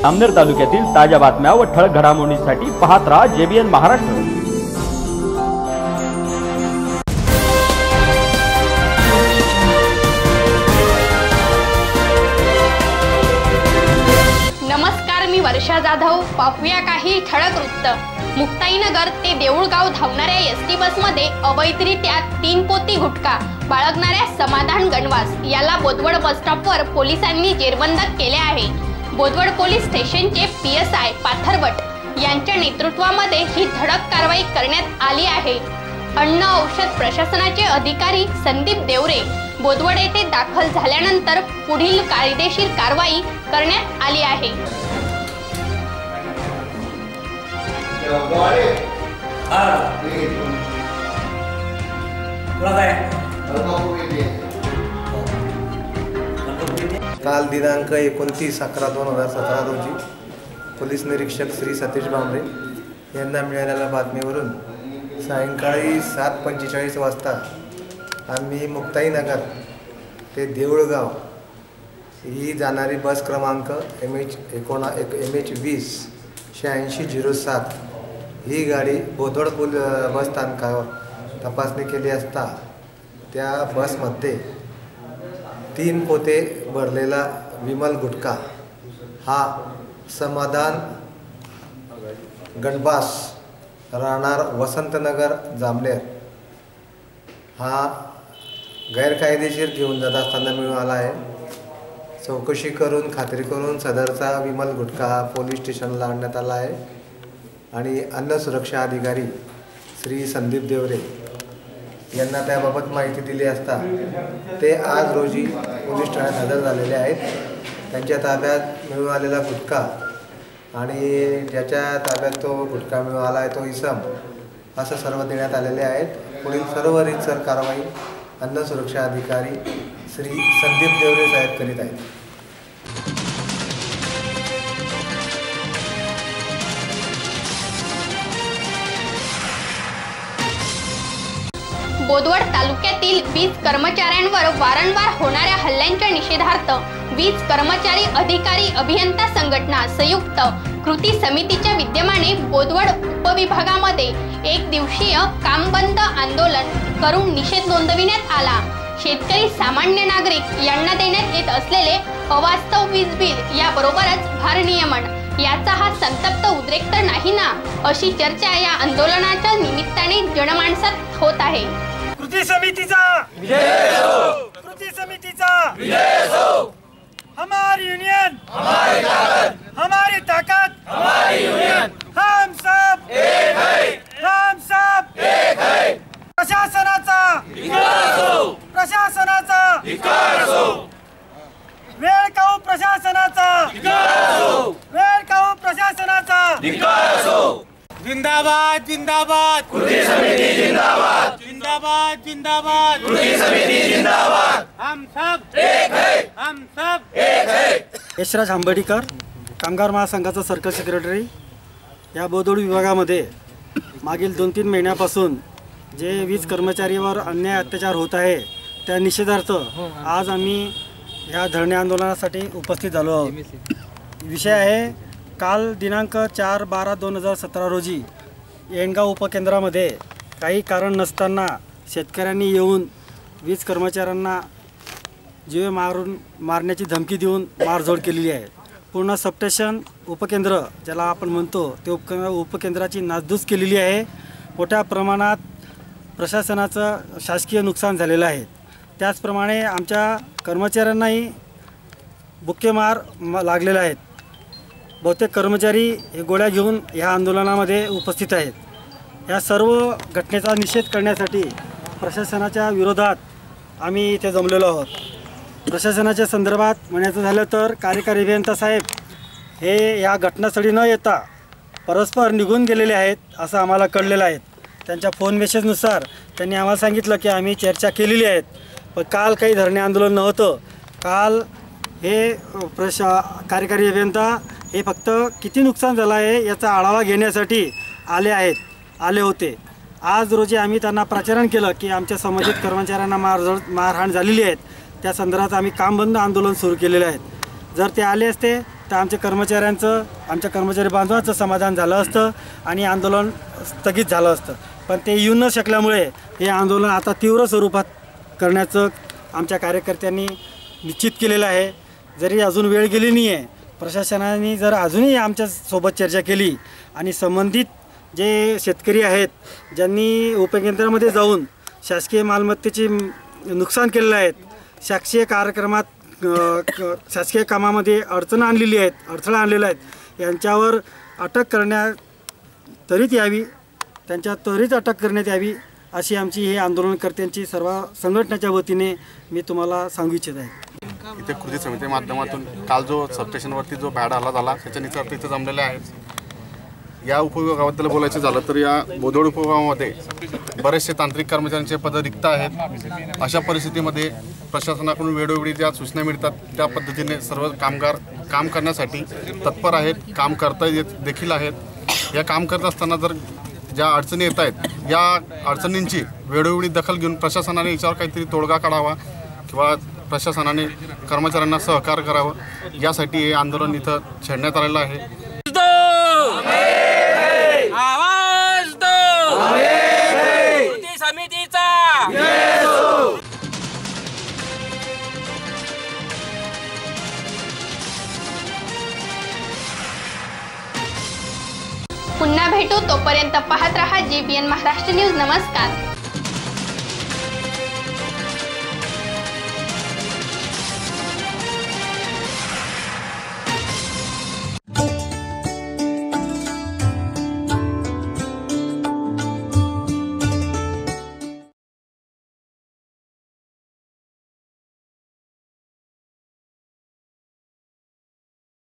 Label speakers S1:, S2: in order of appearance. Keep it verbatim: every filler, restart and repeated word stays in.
S1: अमनेर तालुक्यातील ताज्या बातम्या व ठळक घडामोडींसाठी पाहत राहा जेबीएन महाराष्ट्र।
S2: नमस्कार, मी वर्षा जाधव। पाहूया काही ठळक वृत्त। मुक्ताईनगर ते देऊळगाव धावणाऱ्या एसटी बसमध्ये अवैधरित्या तीन पोती गुटखा बाळगणाऱ्या समाधान गणवास याला बोदवड बस स्टॉपवर पोलिसांनी जेरबंद केले आहे। बोदवड पोलीस स्टेशनचे पीएसआय पाथरवट यांच्या नेतृत्वामध्ये ही धडक कारवाई करण्यात आली आहे। अन्न औषध प्रशासनाचे अधिकारी संदीप देवरे बोदवड येथे दाखल झाल्यानंतर पुढील कायदेशीर कारवाई करण्यात आली आहे।
S3: काल दिनांक एकोणतीस अकरा दोन हजार सतरा रोजी पोलीस निरीक्षक श्री सतीश भांबरे यांना मिळालेल्या बातमीवरून सायंकाळी सात पंचेचाळीस वाजता आम्ही मुक्ताईनगर ते देऊळगाव ही जाणारी बस क्रमांक एम एच एकोणा एक एम एच वीस शहाऐंशी झिरो सात ही गाडी बोदवड पोल बस स्थानकावर तपासणी केली असता त्या बसमध्ये तीन पोते भरलेला विमल गुटखा हा समाधान गणबास राहणार वसंतनगर जामनेर हा गैरकायदेशीर घेऊन जात असताना मिळून आला आहे। चौकशी करून खात्री करून सदरचा विमल गुटखा हा पोलीस स्टेशनला आणण्यात आला आहे आणि अन्न सुरक्षा अधिकारी श्री संदीप देवरे यांना त्याबाबत माहिती दिली असता ते आज रोजी पोलीस ठाण्यात हजर झालेले आहेत। त्यांच्या ताब्यात मिळून आलेला गुटखा आणि ज्याच्या ताब्यात तो गुटखा मिळून आला आहे तो इसम असं सर्व देण्यात आलेले आहेत। पुढील सर्व रीतसर कारवाई अन्न सुरक्षा अधिकारी श्री संदीप देवरे साहेब करीत आहेत।
S2: बोदवड तालुक्यातील वीज कर्मचाऱ्यांवर वारंवार होणाऱ्या हल्ल्यांच्या निषेधार्थ वीज कर्मचारी अधिकारी अभियंता संघटना संयुक्त कृती समितीच्या विद्यमाने बोदवड उपविभागामध्ये एक दिवसीय कामबंद आंदोलन करून निषेध नोंदविण्यात आला। शेतकरी सामान्य नागरिक यांना देण्यात येत असलेले अवास्तव वीज बिल याबरोबरच भारनियमन याचा हा संतप्त उद्रेक तर नाही ना, अशी चर्चा या आंदोलनाच्या निमित्ताने जनमानसात होत आहे।
S4: कृती समितीचा विजय हो, कृती समितीचा विजय हो। हमारी यूनियन हमारी ताकत, हमारी ताकत हमारी यूनियन। हम सब एक है, हम सब एक है। प्रशासनाचा धिक्कार असो, प्रशासनाचा धिक्कार असो। वेळ काऊ प्रशासनाचा धिक्कार असो, वेळ काऊ प्रशासनाचा धिक्कार असो। जिंदाबाद जिंदाबाद कृती समिती जिंदाबाद, जिंदाबाद जिंदाबाद कृती समिती जिंदाबाद। हम सब एक है, हम सब एक है।
S5: यशराज आंबेडकर कामगार महासंघाचा सर्कल सेक्रेटरी या बोदवड विभागामध्ये मागील दोन तीन महिन्यापासून जे वीज कर्मचारीवर अन्याय अत्याचार होत आहे त्या निषेधार्थ आज आम्ही ह्या धरणे आंदोलनासाठी उपस्थित झालो आहोत। विषय आहे काल दिनांक चार बारा दोन हजार सतरा रोजी येणगाव उपकेंद्रामध्ये काही कारण नसताना शेतकऱ्यांनी येऊन वीज कर्मचाऱ्यांना जीवे मारून मारण्याची धमकी देऊन मारझोड केलेली आहे। पूर्ण सबस्टेशन उपकेंद्र ज्याला आपण म्हणतो ते उपकेंद्र उपकेंद्राची नासधूस केलेली आहे। मोठ्या प्रमाणात प्रशासनाचं शासकीय नुकसान झालेलं आहे। त्याचप्रमाणे आमच्या कर्मचाऱ्यांनाही बुक्के मार लागलेले आहेत। बहुतेक कर्मचारी हे गोळ्या घेऊन ह्या आंदोलनामध्ये उपस्थित आहेत। या सर्व घटनेचा निषेध करण्यासाठी प्रशासनाच्या विरोधात आम्ही इथे जमलेलो आहोत। प्रशासनाच्या संदर्भात म्हणायचं झालं तर कार्यकारी अभियंता साहेब हे या घटनास्थळी न येता परस्पर निघून गेलेले आहेत असं आम्हाला कळलेलं आहे। त्यांच्या फोन मेसेजनुसार त्यांनी आम्हाला सांगितलं की आम्ही चर्चा केलेली आहेत, पण काल काही धरणे आंदोलन नव्हतं। काल हे प्रशा कार्यकारी अभियंता हे फक्त किती नुकसान झालं आहे याचा आढावा घेण्यासाठी आले आहेत आले होते। आज रोजी आम्ही त्यांना प्राचारण केलं की आमच्या संबंधित कर्मचाऱ्यांना मारझोड मारहाण झालेली आहे, त्या संदर्भात आम्ही कामबंद आंदोलन सुरू केलेले आहेत। जर ते आले असते तर आमच्या कर्मचाऱ्यांचं आमच्या कर्मचारी बांधवांचं समाधान झालं असतं आणि आंदोलन स्थगित झालं असतं. पण ते येऊ न शकल्यामुळे हे आंदोलन आता तीव्र स्वरूपात करण्याचं आमच्या कार्यकर्त्यांनी निश्चित केलेलं आहे. जरी अजून वेळ गेली नाही आहे, प्रशासनाने जर अजूनही आमच्यासोबत चर्चा केली आणि संबंधित जे शेतकरी आहेत ज्यांनी उपकेंद्रामध्ये जाऊन शासकीय मालमत्तेचे नुकसान केलेलं आहेत, शासकीय कार्यक्रमात शासकीय कामामध्ये अडचण आणलेली आहेत अडथळा आणलेला आहेत, यांच्यावर अटक करण्यात त्वरित यावी त्यांच्या त्वरित अटक करण्यात यावी अशी आमची हे आंदोलनकर्त्यांची सर्व संघटनेच्या वतीने मी तुम्हाला सांगू इच्छित आहे.
S6: इथे कृती समिती माध्यमातून काल जो सबस्टेशनवरती जो भ्याड हल्ला झाला त्याच्या निचर्ती इथं जमलेले आहेत. या उपविभागाबद्दल बोलायचं झालं तर या बोदोड उपविभागामध्ये बरेचसे तांत्रिक कर्मचाऱ्यांचे पद रिक्त आहेत. अशा परिस्थितीमध्ये प्रशासनाकडून वेळोवेळी ज्या सूचना मिळतात त्या पद्धतीने सर्व कामगार काम करण्यासाठी तत्पर आहेत, काम करता येत देखील आहेत. या काम करत असताना जर ज्या अडचणी येत आहेत या अडचणींची वेळोवेळी दखल घेऊन प्रशासनाने याच्यावर काहीतरी तोडगा काढावा किंवा प्रशासनाने कर्मचाऱ्यांना सहकार्य करावं, यासाठी हे आंदोलन इथं छेडण्यात आलेलं आहे.
S7: आवाज दो कृती समितीचा
S2: पुन्हा भेटू, तोपर्यंत पाहत रहा जेबीएन महाराष्ट्र न्यूज. नमस्कार.